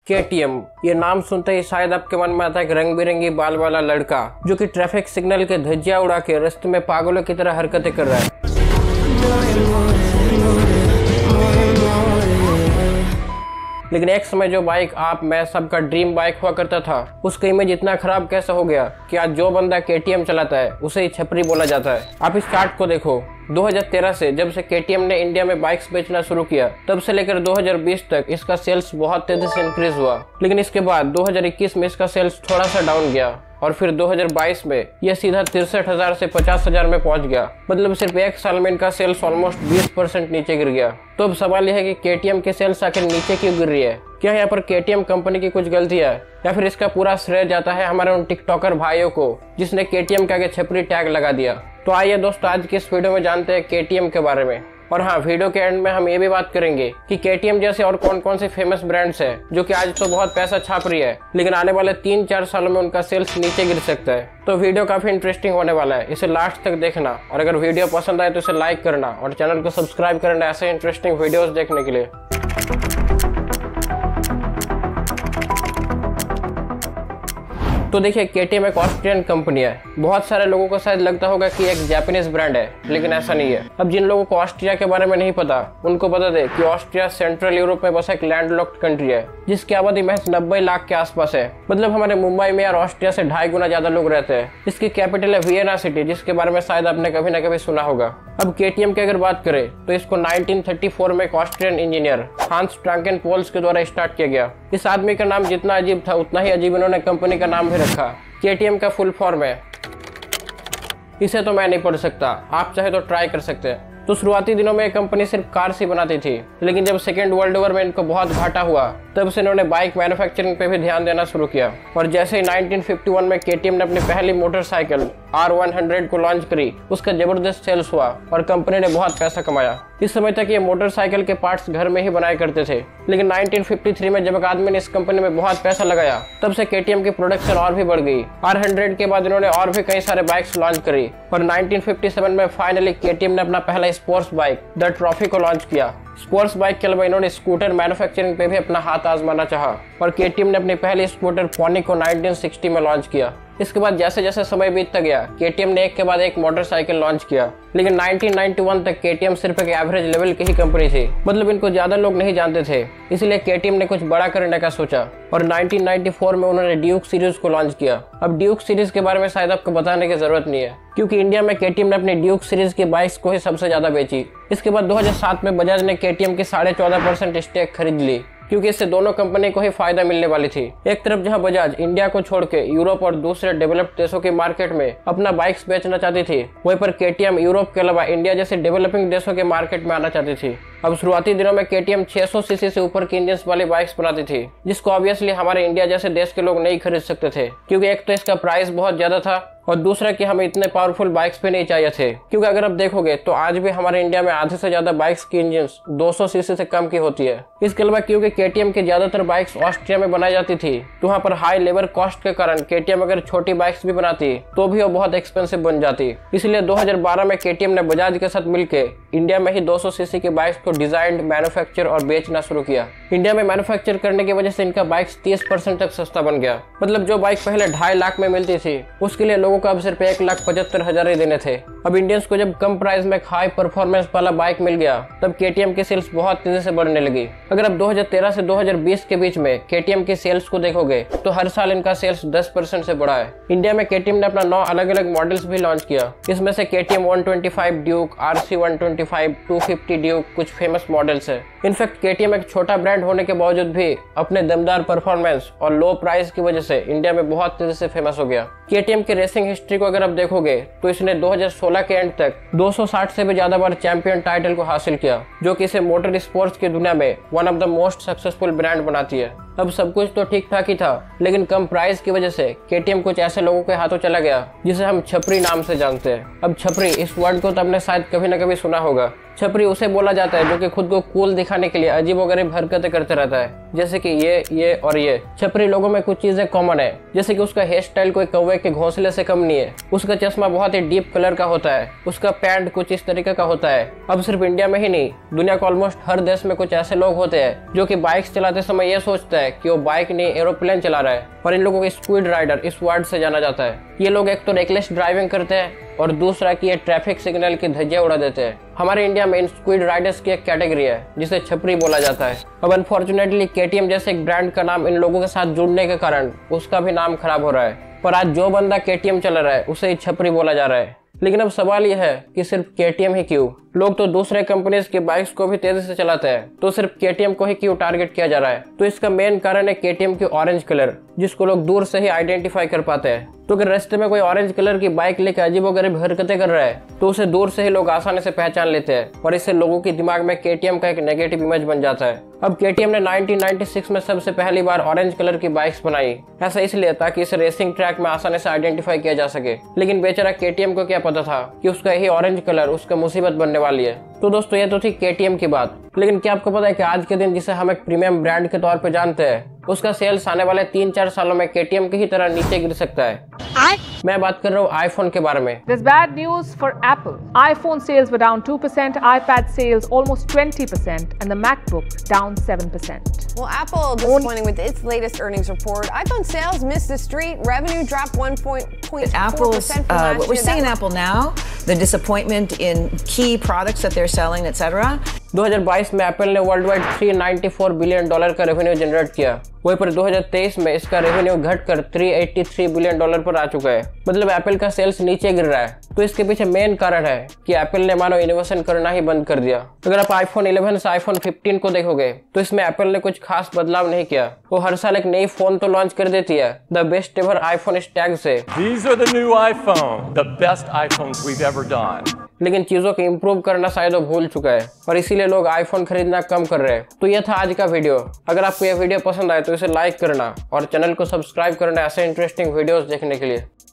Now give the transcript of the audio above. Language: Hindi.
KTM, ये नाम सुनते ही शायद आपके मन में आता है एक रंग बिरंगी बाल वाला लड़का जो कि ट्रैफिक सिग्नल के धज्जियां उड़ा के रास्ते में पागलों की तरह हरकतें कर रहा है। लेकिन एक समय जो बाइक आप मैं सबका ड्रीम बाइक हुआ करता था, उसका इमेज इतना खराब कैसे हो गया कि आज जो बंदा KTM चलाता है उसे ही छपरी बोला जाता है। आप इस चार्ट को देखो, 2013 से जब से KTM ने इंडिया में बाइक्स बेचना शुरू किया तब से लेकर 2020 तक इसका सेल्स बहुत तेजी से इंक्रीज हुआ। लेकिन इसके बाद 2021 में इसका सेल्स थोड़ा सा डाउन गया और फिर 2022 में यह सीधा 63,000 से 50,000 में पहुंच गया। मतलब सिर्फ एक साल में इनका सेल्स ऑलमोस्ट 20% नीचे गिर गया। तो अब सवाल यह है कि KTM के सेल्स आखिर नीचे क्यों गिर रही है? क्या यहाँ पर KTM कंपनी की कुछ गलती है या फिर इसका पूरा श्रेय जाता है हमारे उन टिकटॉकर भाइयों को जिसने KTM के आगे छपरी टैग लगा दिया? तो आइए दोस्तों, आज की इस वीडियो में जानते हैं KTM के बारे में। और हाँ, वीडियो के एंड में हम ये भी बात करेंगे कि KTM जैसे और कौन कौन से फेमस ब्रांड्स हैं जो कि आज तो बहुत पैसा छाप रही है लेकिन आने वाले 3-4 सालों में उनका सेल्स नीचे गिर सकता है। तो वीडियो काफी इंटरेस्टिंग होने वाला है, इसे लास्ट तक देखना और अगर वीडियो पसंद आए तो इसे लाइक करना और चैनल को सब्सक्राइब करना ऐसे इंटरेस्टिंग वीडियोस देखने के लिए। तो देखिए, KTM एक ऑस्ट्रियन कंपनी है। बहुत सारे लोगों को शायद लगता होगा कि एक जापानीज ब्रांड है, लेकिन ऐसा नहीं है। अब जिन लोगों को ऑस्ट्रिया के बारे में नहीं पता उनको बता दे कि ऑस्ट्रिया सेंट्रल यूरोप में बस एक लैंडलॉक्ड कंट्री है जिसकी आबादी महज 90 लाख के आसपास है। मतलब हमारे मुंबई में और ऑस्ट्रिया से 2.5 गुना ज्यादा लोग रहते हैं। इसकी कैपिटल है वियना सिटी, जिसके बारे में शायद आपने कभी ना कभी सुना होगा। अब KTM की अगर बात करें तो इसको 1934 में एक ऑस्ट्रियन इंजीनियर हांस ट्रैंकेनपोल्स के द्वारा स्टार्ट किया गया। इस आदमी का नाम जितना अजीब था उतना ही अजीब इन्होंने कंपनी का नाम भी रखा। KTM का फुल फॉर्म है, इसे तो मैं नहीं पढ़ सकता, आप चाहे तो ट्राई कर सकते हैं। तो शुरुआती दिनों में कंपनी सिर्फ कार्स ही बनाती थी, लेकिन जब सेकेंड वर्ल्ड वॉर में इनको बहुत घाटा हुआ तब से इन्होंने बाइक मैन्युफैक्चरिंग पे भी ध्यान देना शुरू किया। और जैसे ही 1951 में KTM ने अपनी पहली मोटरसाइकिल R100 को लॉन्च करी, उसका जबरदस्त सेल्स हुआ और कंपनी ने बहुत पैसा कमाया। इस समय तक ये मोटरसाइकिल के पार्ट्स घर में ही बनाया करते थे, लेकिन 1953 में जब एक आदमी ने इस कंपनी में बहुत पैसा लगाया तब से KTM की प्रोडक्शन और भी बढ़ गई। R100 के बाद इन्होंने और भी कई सारे बाइक्स लॉन्च करी और 1957 में फाइनली KTM ने अपना पहला स्पोर्ट्स बाइक द ट्रॉफी को लॉन्च किया। स्पोर्ट्स बाइक के अलावा इन्होंने स्कूटर मैन्युफैक्चरिंग पे भी अपना हाथ आजमाना चाहा और KTM ने अपनी पहली स्कूटर पॉनी को 1960 में लॉन्च किया। इसके बाद जैसे जैसे समय बीतता गया KTM ने एक के बाद एक मोटरसाइकिल लॉन्च किया, लेकिन 1991 तक KTM सिर्फ एक एवरेज लेवल की ही कंपनी थी। मतलब इनको ज्यादा लोग नहीं जानते थे, इसलिए KTM ने कुछ बड़ा करने का सोचा और 1994 में उन्होंने ड्यूक सीरीज को लॉन्च किया। अब ड्यूक सीरीज के बारे में शायद आपको बताने की जरूरत नहीं है, क्योंकि इंडिया में KTM ने अपनी ड्यूक सीरीज की बाइक्स को ही सबसे ज्यादा बेची। इसके बाद 2007 में बजाज ने KTM की 14.5% स्टेक खरीद ली, क्योंकि इससे दोनों कंपनी को ही फायदा मिलने वाली थी। एक तरफ जहां बजाज इंडिया को छोड़ के यूरोप और दूसरे डेवलप्ड देशों की मार्केट में अपना बाइक्स बेचना चाहती थी, वहीं पर KTM यूरोप के अलावा इंडिया जैसे डेवलपिंग देशों के मार्केट में आना चाहती थी। अब शुरुआती दिनों में KTM 600 सीसी से ऊपर की इंजन वाली बाइक्स बनाती थी, जिसको ऑब्वियसली हमारे इंडिया जैसे देश के लोग नहीं खरीद सकते थे, क्योंकि एक तो इसका प्राइस बहुत ज्यादा था और दूसरा कि हमें इतने पावरफुल बाइक्स भी नहीं चाहिए थे। क्योंकि अगर आप देखोगे तो आज भी हमारे इंडिया में आधे से ज्यादा बाइक्स की इंजन 200 सीसी से कम की होती है। इसके अलावा क्योंकि KTM की ज्यादातर बाइक्स ऑस्ट्रिया में बनाई जाती थी, तो वहाँ पर हाई लेबर कॉस्ट के कारण KTM अगर छोटी बाइक्स भी बनाती तो भी वो बहुत एक्सपेंसिव बन जाती। इसलिए 2012 में KTM ने बजाज के साथ मिलकर इंडिया में ही 200 सीसी की बाइक्स को डिजाइन, मैन्युफैक्चर और बेचना शुरू किया। इंडिया में मैन्युफैक्चर करने की वजह से इनका बाइक्स 30% तक सस्ता बन गया। मतलब जो बाइक पहले 2.5 लाख में मिलती थी उसके लिए लोगों को अब सिर्फ 1,75,000 ही देने थे। अब इंडियंस को जब कम प्राइस में हाई परफॉर्मेंस वाला बाइक मिल गया तब KTM की सेल्स बहुत तेजी से बढ़ने लगी। अगर आप 2013 से 2020 के बीच में KTM की सेल्स को देखोगे तो हर साल इनका सेल्स 10% से बढ़ा है। इंडिया में KTM ने अपना 9 अलग अलग मॉडल्स भी लॉन्च किया। इसमें से KTM 125 ड्यूक, RC 125, 250 ड्यूक कुछ फेमस मॉडल्स है। इनफैक्ट KTM एक छोटा ब्रांड होने के बावजूद भी अपने दमदार परफॉर्मेंस और लो प्राइस की वजह से इंडिया में बहुत तेजी से फेमस हो गया। KTM की रेसिंग हिस्ट्री को अगर आप देखोगे तो इसने 2016 के एंड तक 260 से भी ज्यादा बार चैंपियन टाइटल को हासिल किया, जो कि इसे मोटर स्पोर्ट्स की दुनिया में one of the most successful brand बनाती है। अब सब कुछ तो ठीक ठाक ही था, लेकिन कम प्राइस की वजह से KTM कुछ ऐसे लोगों के हाथों चला गया जिसे हम छपरी नाम से जानते हैं। अब छपरी इस वर्ड को तो आपने शायद कभी ना कभी सुना होगा। छपरी उसे बोला जाता है जो कि खुद को कूल दिखाने के लिए अजीबोगरीब हरकतें करते रहता है, जैसे कि ये और ये। छपरी लोगों में कुछ चीजें कॉमन है, जैसे कि उसका हेयर स्टाइल कोई कौवे के घोंसले से कम नहीं है, उसका चश्मा बहुत ही डीप कलर का होता है, उसका पैंट कुछ इस तरीके का होता है। अब सिर्फ इंडिया में ही नहीं, दुनिया के ऑलमोस्ट हर देश में कुछ ऐसे लोग होते हैं जो कि बाइक्स चलाते समय ये सोचता है है कि वो बाइक नहीं एरोप्लेन चला रहा है, पर इन लोगों को स्पीड राइडर इस वर्ड से जाना जाता है। ये लोग एक तो रेकलेस ड्राइविंग करते हैं और दूसरा कि ये ट्रैफिक सिग्नल की धज्जियां उड़ा देते हैं। हमारे इंडिया में इन स्पीड राइडर्स की एक कैटेगरी है जिसे छपरी बोला जाता है। अब अनफॉर्चुनेटली KTM जैसे एक ब्रांड का नाम इन लोगों के साथ जुड़ने के कारण उसका भी नाम खराब हो रहा है। पर आज जो बंदा KTM चला रहा है उसे ही छपरी बोला जा रहा है। लेकिन अब सवाल यह है कि सिर्फ KTM ही क्यों? लोग तो दूसरे कंपनीज की बाइक्स को भी तेजी से चलाते हैं, तो सिर्फ KTM को ही क्यों टारगेट किया जा रहा है? तो इसका मेन कारण है KTM की ऑरेंज कलर, जिसको लोग दूर से ही आइडेंटिफाई कर पाते हैं। तो अगर रास्ते में कोई ऑरेंज कलर की बाइक लेकर अजीबोगरीब हरकतें कर रहा है तो उसे दूर से ही लोग आसानी से पहचान लेते हैं और इससे लोगों के दिमाग में KTM का एक नेगेटिव इमेज बन जाता है। अब KTM ने 1996 में सबसे पहली बार ऑरेंज कलर की बाइक्स बनाई, ऐसा इसलिए ताकि इसे रेसिंग ट्रैक में आसानी से आइडेंटिफाई किया जा सके। लेकिन बेचारा KTM को क्या पता था कि उसका यही ऑरेंज कलर उसका मुसीबत बनने वाली है। तो दोस्तों ये तो थी KTM की बात, लेकिन क्या आपको पता है कि आज के दिन जिसे हम एक प्रीमियम ब्रांड के तौर पे जानते हैं उसका सेल्स आने वाले 3-4 सालों में KTM की ही तरह नीचे गिर सकता है। मैं बात कर रहा हूँ आईफोन के बारे में। There's bad news for Apple. iPhone sales were down 2%, iPad sales almost 20%, and the MacBook down 7%. Well, Apple disappointing with its latest earnings report. iPhone sales missed the street. Revenue dropped 1.4% Apple's from last what we're year. seeing in Apple now, the disappointment in key products that they're selling, etc. 2022 में एप्पल ने वर्ल्ड वाइड $394 बिलियन का रेवेन्यू जनरेट किया। वहीं पर 2023 में इसका रेवेन्यू घटकर $383 बिलियन पर आ चुका है। मतलब एप्पल का सेल्स नीचे गिर रहा है। तो इसके पीछे मेन कारण है कि एप्पल ने मानो इनोवेशन करना ही बंद कर दिया। अगर आप iPhone 11 से iPhone 15 को देखोगे तो इसमें एप्पल ने कुछ खास बदलाव नहीं किया। वो हर साल एक नई फोन तो लॉन्च कर देती है द बेस्ट एवर आईफोन इस टैग से। These are the new iPhone, the best iPhones we've ever done. लेकिन चीजों को इम्प्रूव करना शायद वो भूल चुका है और इसीलिए लोग आईफोन खरीदना कम कर रहे हैं। तो यह था आज का वीडियो। अगर आपको यह वीडियो पसंद आए तो इसे लाइक करना और चैनल को सब्सक्राइब करना ऐसे इंटरेस्टिंग वीडियोस देखने के लिए।